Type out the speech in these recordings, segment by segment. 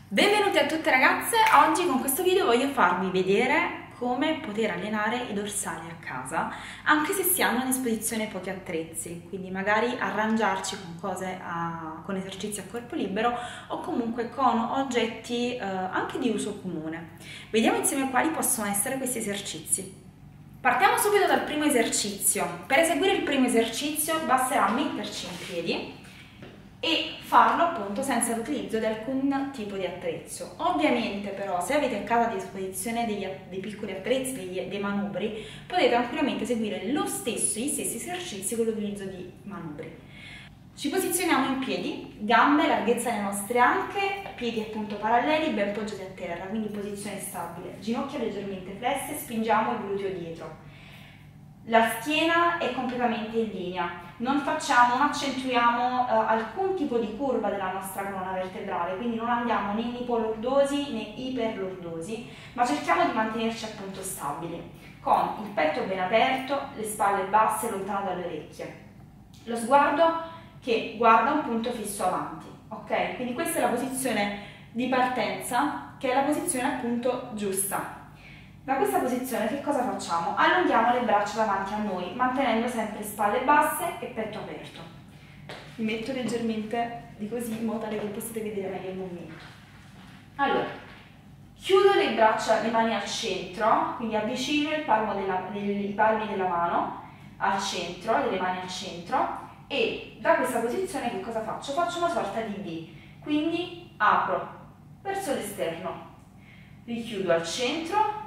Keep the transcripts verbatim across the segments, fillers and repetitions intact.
Benvenuti a tutte ragazze, oggi con questo video voglio farvi vedere come poter allenare i dorsali a casa anche se si hanno a disposizione pochi attrezzi, quindi magari arrangiarci con cose a, con esercizi a corpo libero o comunque con oggetti eh, anche di uso comune. Vediamo insieme quali possono essere questi esercizi. Partiamo subito dal primo esercizio. Per eseguire il primo esercizio basterà metterci in piedi e farlo appunto senza l'utilizzo di alcun tipo di attrezzo. Ovviamente però se avete a casa a disposizione dei, dei piccoli attrezzi, dei, dei manubri, potete tranquillamente eseguire lo stesso, gli stessi esercizi con l'utilizzo di manubri. Ci posizioniamo in piedi, gambe, larghezza delle nostre anche, piedi appunto paralleli, ben poggiati a terra, quindi posizione stabile, ginocchia leggermente flesse, spingiamo il gluteo dietro. La schiena è completamente in linea, non facciamo, non accentuiamo eh, alcun tipo di curva della nostra colonna vertebrale, quindi non andiamo né ipolordosi né iperlordosi, ma cerchiamo di mantenerci appunto stabili, con il petto ben aperto, le spalle basse, lontano dalle orecchie. Lo sguardo che guarda un punto fisso avanti, ok? Quindi questa è la posizione di partenza, che è la posizione appunto giusta. Da questa posizione che cosa facciamo? Allunghiamo le braccia davanti a noi, mantenendo sempre spalle basse e petto aperto. Mi metto leggermente di così in modo tale che possiate vedere meglio il movimento. Allora, chiudo le braccia, le mani al centro, quindi avvicino il palmo della, i palmi della mano al centro, delle mani al centro, e da questa posizione che cosa faccio? Faccio una sorta di V, quindi apro verso l'esterno, richiudo al centro,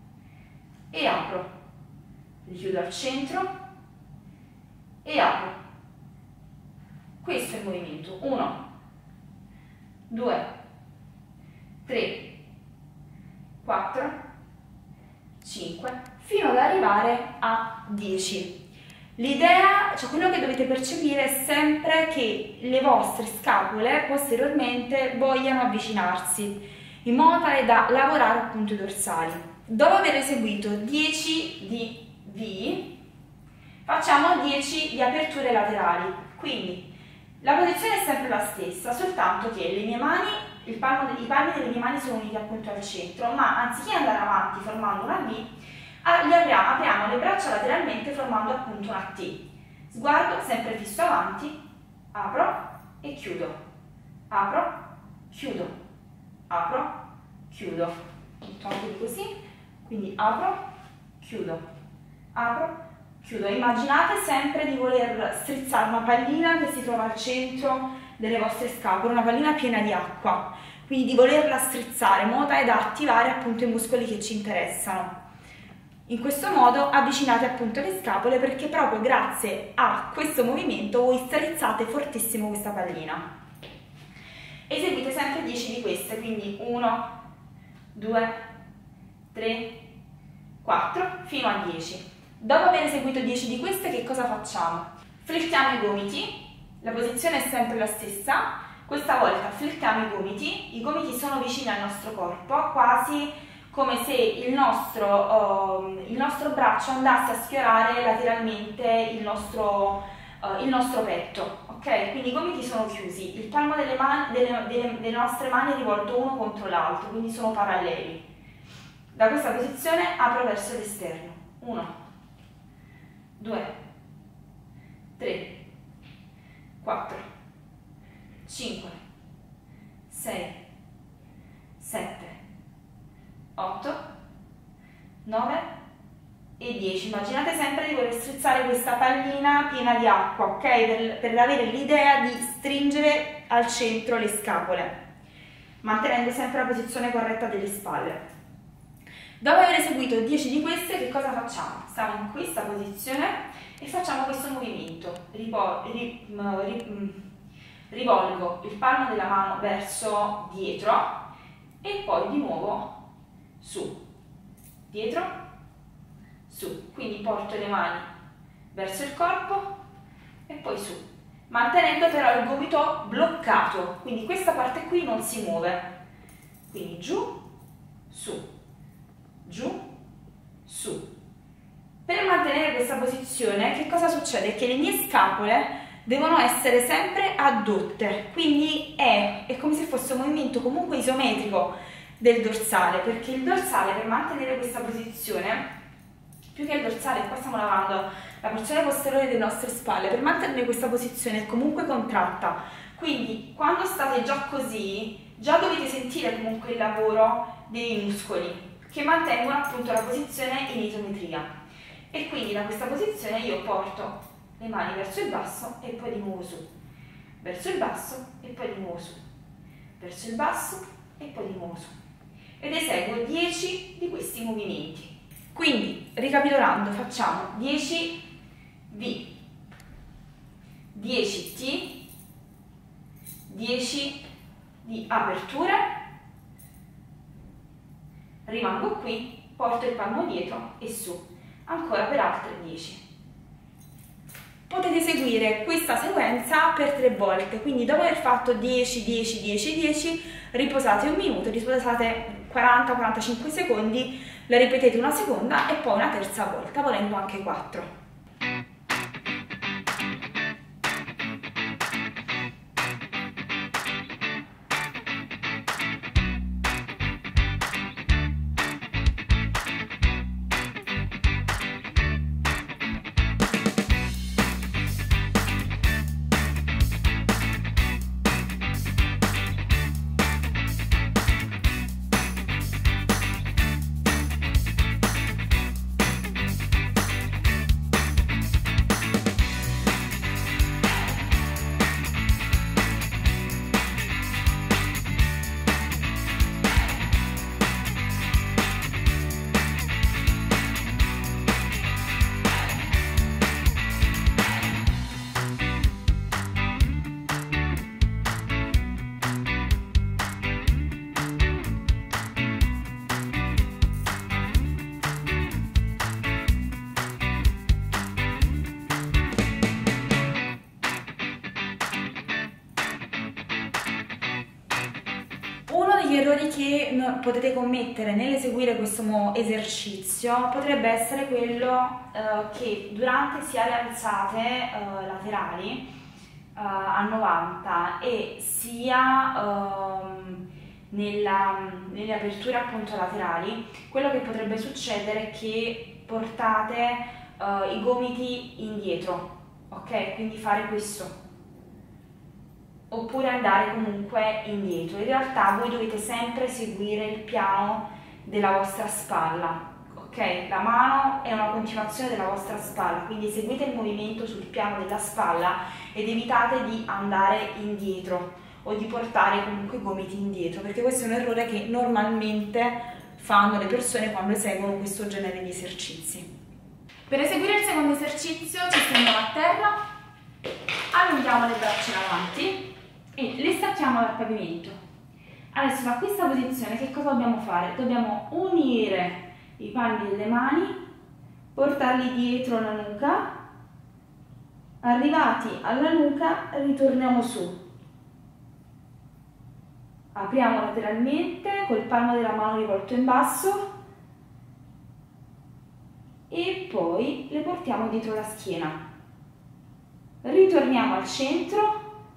e apro, richiudo al centro e apro. Questo è il movimento. uno, due, tre, quattro, cinque, fino ad arrivare a dieci. L'idea, cioè quello che dovete percepire è sempre che le vostre scapole posteriormente vogliano avvicinarsi, in modo tale da lavorare appunto i dorsali. Dopo aver eseguito dieci di V, facciamo dieci di aperture laterali, quindi la posizione è sempre la stessa, soltanto che le mie mani, il palmo, i palmi delle mie mani sono uniti appunto al centro, ma anziché andare avanti formando una V, li apriamo, apriamo le braccia lateralmente formando appunto una T. Sguardo sempre fisso avanti, apro e chiudo, apro, chiudo, apro, chiudo, metto anche così. Quindi apro, chiudo, apro, chiudo. Immaginate sempre di voler strizzare una pallina che si trova al centro delle vostre scapole, una pallina piena di acqua, quindi di volerla strizzare in modo tale da attivare appunto i muscoli che ci interessano. In questo modo avvicinate appunto le scapole, perché proprio grazie a questo movimento voi strizzate fortissimo questa pallina. Eseguite sempre dieci di queste, quindi uno, due, tre, quattro, fino a dieci. Dopo aver eseguito dieci di queste, che cosa facciamo? Flirtiamo i gomiti, la posizione è sempre la stessa, questa volta flirtiamo i gomiti, i gomiti sono vicini al nostro corpo, quasi come se il nostro, uh, il nostro braccio andasse a sfiorare lateralmente il nostro, uh, il nostro petto, ok? Quindi i gomiti sono chiusi, il palmo delle, mani, delle, delle, delle nostre mani è rivolto uno contro l'altro, quindi sono paralleli. Da questa posizione apro verso l'esterno. uno, due, tre, quattro, cinque, sei, sette, otto, nove e dieci. Immaginate sempre di voler strizzare questa pallina piena di acqua, ok? Per, per avere l'idea di stringere al centro le scapole, mantenendo sempre la posizione corretta delle spalle. Dopo aver eseguito dieci di queste, che cosa facciamo? Stiamo in questa posizione e facciamo questo movimento. Rivo ri ri rivolgo il palmo della mano verso dietro e poi di nuovo su, dietro, su. Quindi porto le mani verso il corpo e poi su, mantenendo però il gomito bloccato, quindi questa parte qui non si muove. Quindi giù, su, giù, su. Per mantenere questa posizione che cosa succede? Che le mie scapole devono essere sempre addotte, quindi è, è come se fosse un movimento comunque isometrico del dorsale, perché il dorsale, per mantenere questa posizione, più che il dorsale, qua stiamo lavando la porzione posteriore delle nostre spalle, per mantenere questa posizione è comunque contratta, quindi quando state già così, già dovete sentire comunque il lavoro dei muscoli che mantengono appunto la posizione in isometria, e quindi da questa posizione io porto le mani verso il basso e poi di nuovo su, verso il basso e poi di nuovo su, verso il basso e poi di nuovo su, ed eseguo dieci di questi movimenti. Quindi, ricapitolando, facciamo dieci V, dieci T, dieci di aperture, rimango qui, porto il palmo dietro e su, ancora per altre dieci. Potete eseguire questa sequenza per tre volte, quindi dopo aver fatto dieci, dieci, dieci, dieci, riposate un minuto, riposate quaranta quarantacinque secondi, la ripetete una seconda e poi una terza volta, volendo anche quattro. Gli errori che potete commettere nell'eseguire questo esercizio potrebbe essere quello eh, che durante sia le alzate eh, laterali eh, a novanta e sia eh, nella, nelle aperture appunto laterali, quello che potrebbe succedere è che portate eh, i gomiti indietro, ok? Quindi fare questo, oppure andare comunque indietro. In realtà voi dovete sempre seguire il piano della vostra spalla, ok? La mano è una continuazione della vostra spalla, quindi seguite il movimento sul piano della spalla ed evitate di andare indietro o di portare comunque i gomiti indietro, perché questo è un errore che normalmente fanno le persone quando eseguono questo genere di esercizi. Per eseguire il secondo esercizio ci stendiamo a terra, allunghiamo le braccia in avanti e le stacchiamo dal pavimento. Adesso da questa posizione che cosa dobbiamo fare? Dobbiamo unire i palmi delle mani, portarli dietro la nuca, arrivati alla nuca ritorniamo su, apriamo lateralmente col palmo della mano rivolto in basso e poi le portiamo dietro la schiena, ritorniamo al centro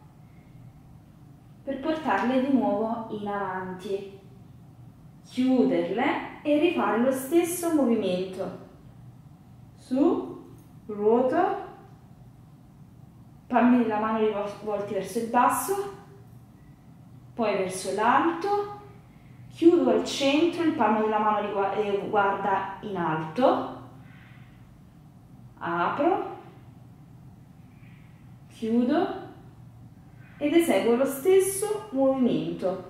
per portarle di nuovo in avanti, chiuderle e rifare lo stesso movimento. Su, ruoto, palmi della mano rivolti verso il basso, poi verso l'alto, chiudo al centro, il palmo della mano guarda in alto, apro, chiudo ed eseguo lo stesso movimento.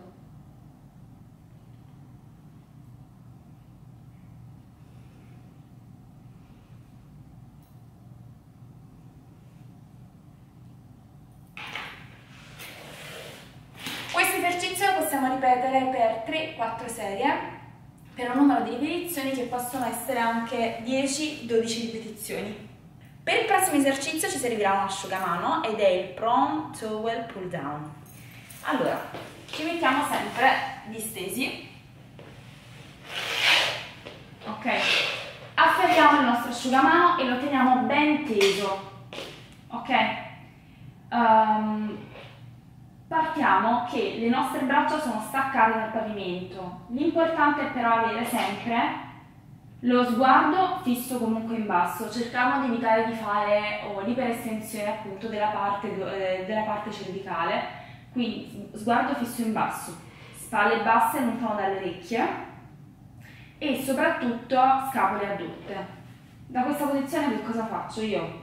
Questo esercizio lo possiamo ripetere per tre quattro serie, per un numero di ripetizioni che possono essere anche dieci dodici ripetizioni. Per il prossimo esercizio ci servirà un asciugamano ed è il Prone Towel Pull Down. Allora, ci mettiamo sempre distesi, ok? Afferriamo il nostro asciugamano e lo teniamo ben teso, ok? Um, partiamo che le nostre braccia sono staccate dal pavimento. L'importante è però avere sempre lo sguardo fisso comunque in basso. Cerchiamo di evitare di fare oh, l'iperestensione appunto della parte, eh, della parte cervicale, quindi sguardo fisso in basso, spalle basse lontano dalle orecchie e soprattutto scapole addotte. Da questa posizione che cosa faccio? Io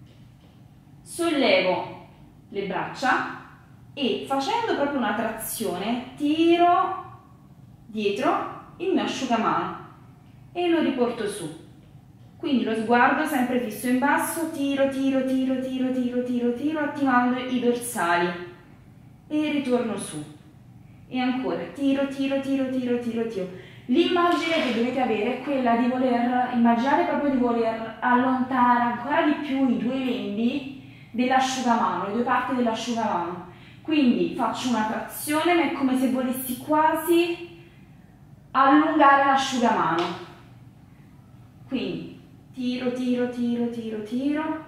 sollevo le braccia e facendo proprio una trazione tiro dietro il mio asciugamano e lo riporto su. Quindi lo sguardo sempre fisso in basso, tiro, tiro, tiro, tiro, tiro, tiro, tiro, attivando i dorsali e ritorno su. E ancora, tiro, tiro, tiro, tiro, tiro, tiro. L'immagine che dovete avere è quella di voler, immaginare proprio di voler allontanare ancora di più i due lembi dell'asciugamano, le due parti dell'asciugamano. Quindi faccio una trazione, ma è come se volessi quasi allungare l'asciugamano. Quindi tiro, tiro, tiro, tiro, tiro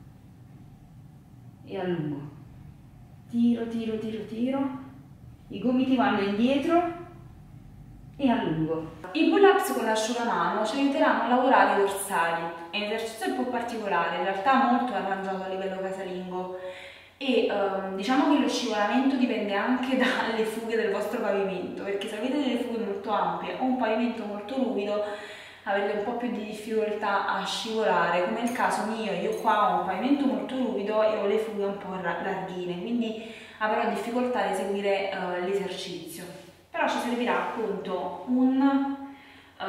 e allungo. Tiro, tiro, tiro, tiro. I gomiti vanno indietro e allungo. I pull-ups con l'asciugamano ci aiuteranno a lavorare i dorsali. È un esercizio un po' particolare, in realtà molto arrangiato a livello casalingo e ehm, diciamo che lo scivolamento dipende anche dalle fughe del vostro pavimento, perché se avete delle fughe molto ampie o un pavimento molto ruvido avrete un po' più di difficoltà a scivolare, come nel caso mio. Io qua ho un pavimento molto ruvido e ho le fughe un po' larghine, quindi avrò difficoltà ad eseguire uh, l'esercizio. Però ci servirà appunto un, uh,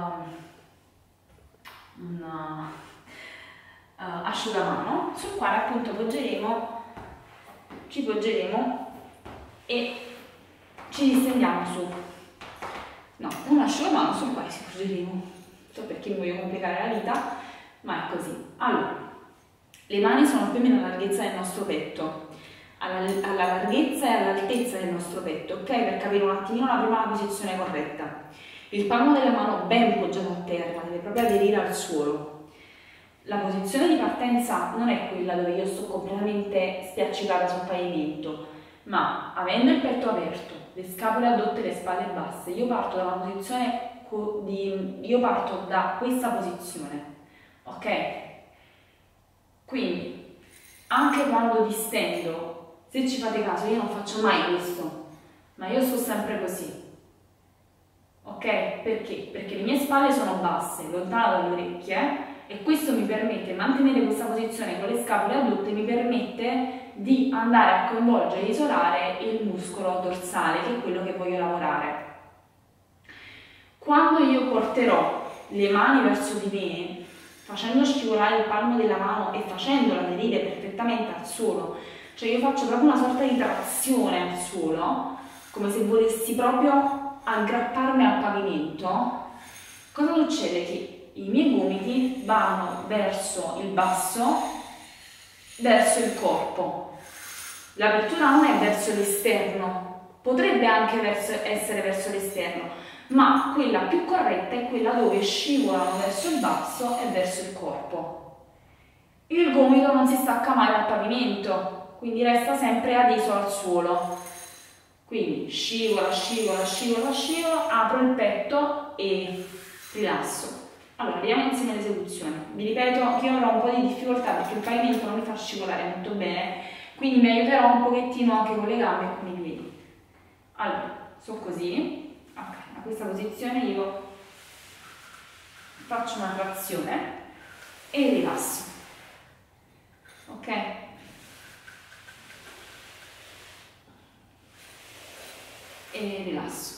un uh, asciugamano sul quale appunto poggeremo, ci poggeremo e ci distendiamo su. No, un asciugamano sul quale ci poggeremo. So perché mi voglio complicare la vita, ma è così. Allora, le mani sono più o meno alla larghezza del nostro petto, alla, alla larghezza e all'altezza del nostro petto, ok? Per capire un attimino la prima posizione corretta. Il palmo della mano ben poggiato a terra, deve proprio aderire al suolo. La posizione di partenza non è quella dove io sto completamente spiaccicata sul pavimento, ma avendo il petto aperto, le scapole addotte e le spalle basse, io parto da una posizione di, io parto da questa posizione, ok? Quindi anche quando distendo, se ci fate caso, io non faccio mai questo, ma io sto sempre così, ok? Perché? Perché le mie spalle sono basse, lontane dalle orecchie, e questo mi permette, mantenere questa posizione con le scapole addotte mi permette di andare a coinvolgere e isolare il muscolo dorsale, che è quello che voglio lavorare. Quando io porterò le mani verso di me, facendo scivolare il palmo della mano e facendola aderire perfettamente al suolo, cioè io faccio proprio una sorta di trazione al suolo, come se volessi proprio aggrapparmi al pavimento, cosa succede? Che i miei gomiti vanno verso il basso, verso il corpo. L'apertura non è verso l'esterno, potrebbe anche verso, essere verso l'esterno, ma quella più corretta è quella dove scivolano verso il basso e verso il corpo. Il gomito non si stacca mai dal pavimento, quindi resta sempre adeso al suolo. Quindi scivola, scivola, scivola, scivola, apro il petto e rilasso. Allora, vediamo insieme l'esecuzione. Vi ripeto che io avrò un po' di difficoltà perché il pavimento non mi fa scivolare molto bene, quindi mi aiuterò un pochettino anche con le gambe e con i piedi. Allora, so così, ok, a questa posizione io faccio una trazione e rilasso, ok? E rilasso.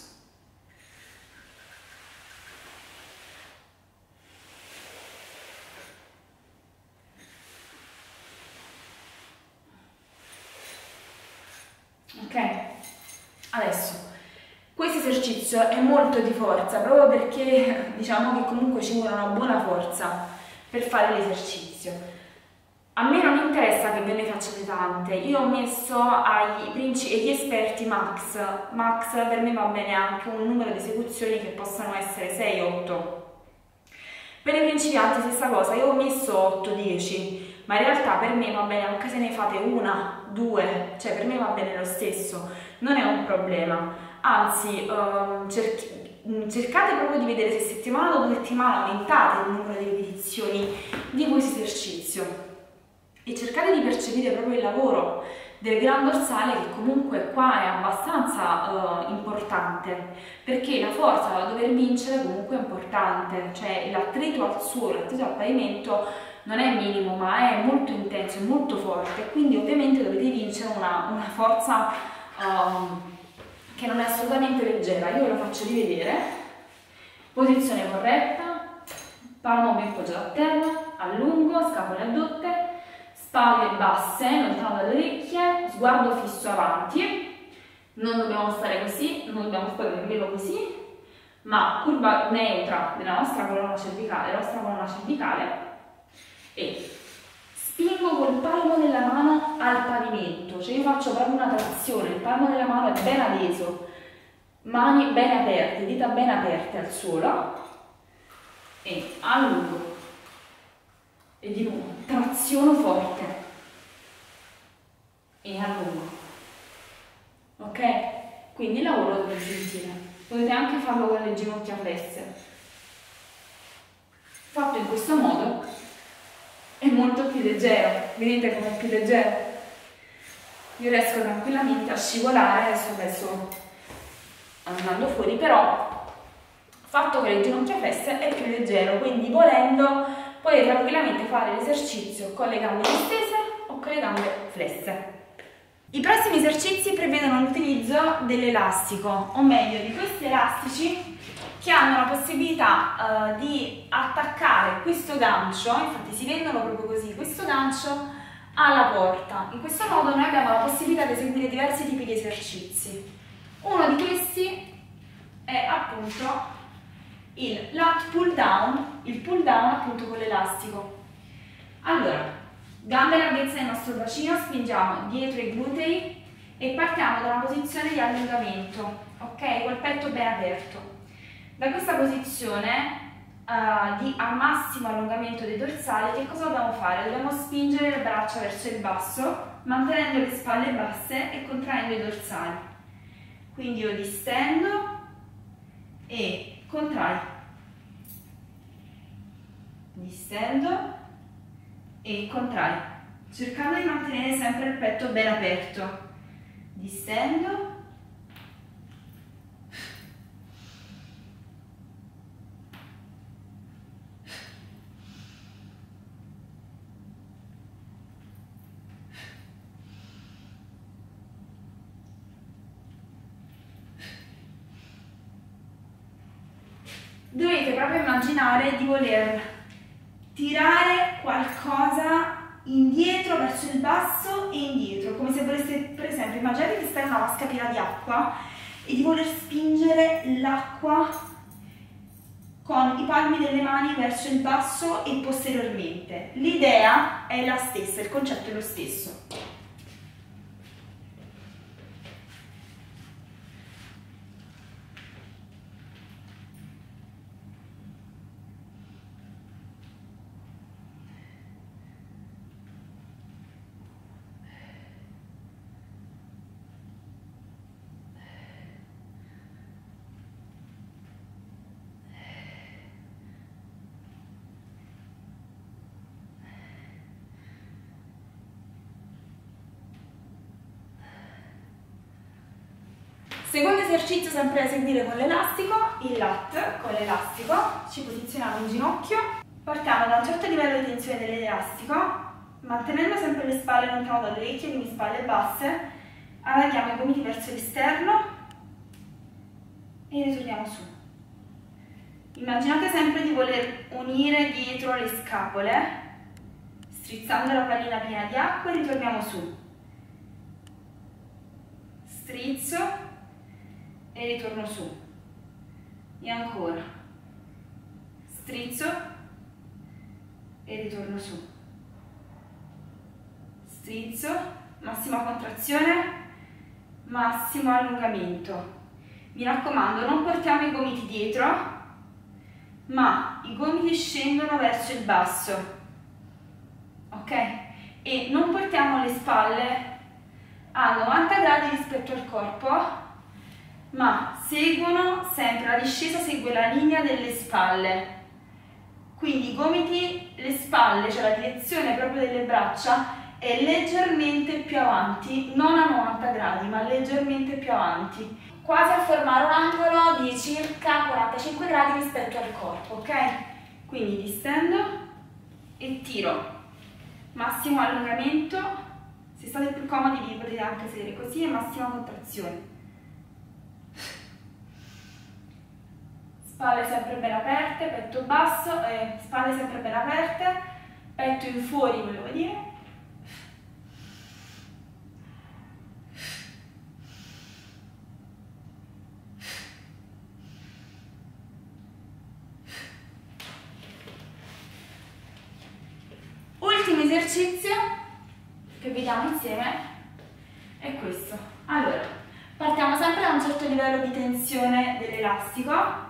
Ok? Adesso, questo esercizio è molto di forza, proprio perché diciamo che comunque ci vuole una buona forza per fare l'esercizio. A me non interessa che ve ne facciate tante, io ho messo ai principi, agli esperti max, max per me va bene anche un numero di esecuzioni che possano essere sei otto. Per i principianti stessa cosa, io ho messo otto dieci, ma in realtà per me va bene anche se ne fate una, due, cioè per me va bene lo stesso, non è un problema, anzi um, cerchi, cercate proprio di vedere se settimana dopo settimana aumentate il numero di ripetizioni di questo esercizio e cercate di percepire proprio il lavoro del gran dorsale, che comunque qua è abbastanza uh, importante, perché la forza da dover vincere comunque è importante, cioè l'attrito al suolo, l'attrito al pavimento non è minimo ma è molto intenso, è molto forte, quindi ovviamente dovete vincere una, una forza um, che non è assolutamente leggera. Io ve lo faccio rivedere: posizione corretta, palmo ben appoggiato a terra, allungo, scapole addotte, spalle basse, lontano dalle orecchie, sguardo fisso avanti, non dobbiamo stare così, non dobbiamo stare nemmeno così, ma curva neutra della nostra colonna cervicale, della nostra colonna cervicale, e spingo col palmo della mano al pavimento, cioè io faccio proprio una trazione, il palmo della mano è ben addeso, mani ben aperte, dita ben aperte al suolo, e allungo. E di nuovo traziono forte e allungo, ok? Quindi il lavoro del gentile potete anche farlo con le ginocchia flesse. Fatto in questo modo è molto più leggero, vedete com'è più leggero? Io riesco tranquillamente a scivolare, adesso adesso andando fuori, però fatto con le ginocchia flesse è più leggero, quindi volendo potete tranquillamente fare l'esercizio con le gambe distese o con le gambe flesse. I prossimi esercizi prevedono l'utilizzo dell'elastico, o meglio di questi elastici che hanno la possibilità uh, di attaccare questo gancio, infatti si vendono proprio così, questo gancio alla porta. In questo modo noi abbiamo la possibilità di eseguire diversi tipi di esercizi. Uno di questi è appunto il lat pull down, il pull down appunto con l'elastico. Allora, gambe larghezza del nostro bacino, spingiamo dietro i glutei e partiamo da una posizione di allungamento, ok? Col petto ben aperto. Da questa posizione uh, di al massimo allungamento dei dorsali, che cosa dobbiamo fare? Dobbiamo spingere le braccia verso il basso, mantenendo le spalle basse e contraendo i dorsali. Quindi io distendo e contrai, distendo e contrai, cercando di mantenere sempre il petto ben aperto, distendo dovete proprio immaginare di voler tirare qualcosa indietro verso il basso e indietro, come se voleste, per esempio, immaginate che stai in una vasca piena di acqua e di voler spingere l'acqua con i palmi delle mani verso il basso e posteriormente. L'idea è la stessa, il concetto è lo stesso. Secondo esercizio sempre da eseguire con l'elastico, il lat con l'elastico, ci posizioniamo in ginocchio, partiamo da un certo livello di tensione dell'elastico, mantenendo sempre le spalle lontano dalle orecchie, quindi spalle basse, allarghiamo i gomiti verso l'esterno e ritorniamo su. Immaginate sempre di voler unire dietro le scapole, strizzando la pallina piena di acqua e ritorniamo su. Strizzo e ritorno su, e ancora strizzo e ritorno su, strizzo, massima contrazione, massimo allungamento. Mi raccomando, non portiamo i gomiti dietro, ma i gomiti scendono verso il basso, ok? e non portiamo le spalle a novanta gradi rispetto al corpo, ma seguono sempre, la discesa segue la linea delle spalle. Quindi i gomiti, le spalle, cioè la direzione proprio delle braccia è leggermente più avanti, non a novanta gradi, ma leggermente più avanti, quasi a formare un angolo di circa quarantacinque gradi rispetto al corpo, ok? Quindi distendo e tiro. Massimo allungamento, se state più comodi vi potete anche sedere così, e massima contrazione. Spalle sempre ben aperte, petto basso, eh, spalle sempre ben aperte, petto in fuori, volevo dire. Ultimo esercizio che vediamo insieme è questo. Allora, partiamo sempre da un certo livello di tensione dell'elastico.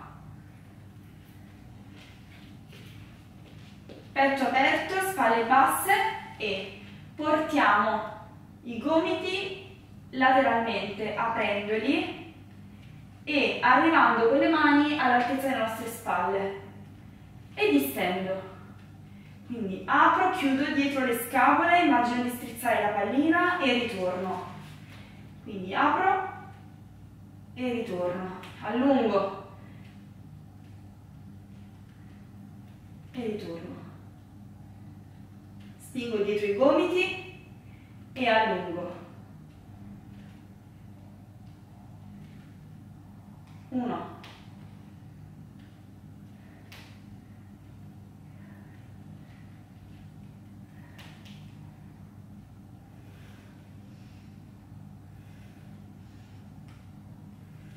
Petto aperto, spalle basse e portiamo i gomiti lateralmente aprendoli e arrivando con le mani all'altezza delle nostre spalle e distendo. Quindi apro, chiudo dietro le scapole, immagino di strizzare la pallina e ritorno. Quindi apro e ritorno, allungo e ritorno. Spingo dietro i gomiti e allungo. Uno,